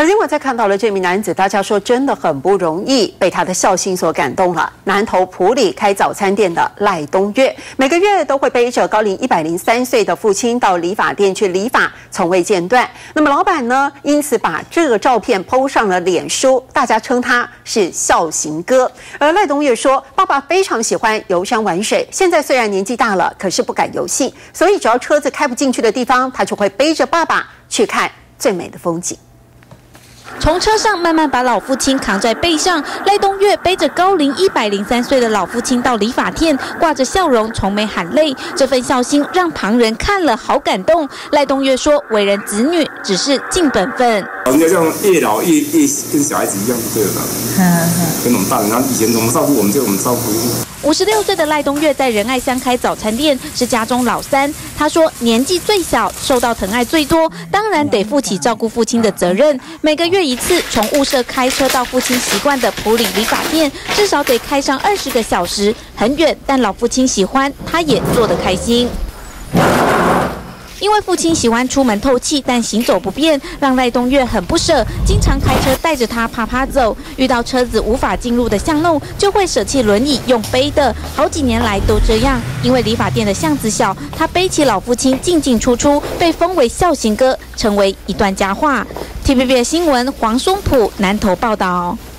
而另外再看到了这名男子，大家说真的很不容易，被他的孝心所感动了。南投埔里开早餐店的赖东岳，每个月都会背着高龄103岁的父亲到理发店去理发，从未间断。那么老板呢，因此把这个照片 PO 上了脸书，大家称他是孝行哥。而赖东岳说，爸爸非常喜欢游山玩水，现在虽然年纪大了，可是不敢游戏，所以只要车子开不进去的地方，他就会背着爸爸去看最美的风景。 从车上慢慢把老父亲扛在背上，赖东岳背着高龄103岁的老父亲到理发店，挂着笑容，从没喊累。这份孝心让旁人看了好感动。赖东岳说，为人子女只是尽本分。 人家这样越老越跟小孩子一样就对了，跟我们大人，然后以前怎么照顾我们就我们照顾。 56岁的赖东岳在仁爱乡开早餐店，是家中老三。他说，年纪最小，受到疼爱最多，当然得负起照顾父亲的责任。每个月一次，从雾社开车到父亲习惯的埔里理发店，至少得开上20个小时，很远，但老父亲喜欢，他也做得开心。因为父亲喜欢出门透气，但行走不便，让赖东岳很不舍，经常开车带着他爬走。遇到车子无法进入的巷弄，就会舍弃轮椅用背的。好几年来都这样，因为理发店的巷子小，他背起老父亲进进出出，被封为孝行哥，成为一段佳话。TVB 新闻黄松浦南投报道。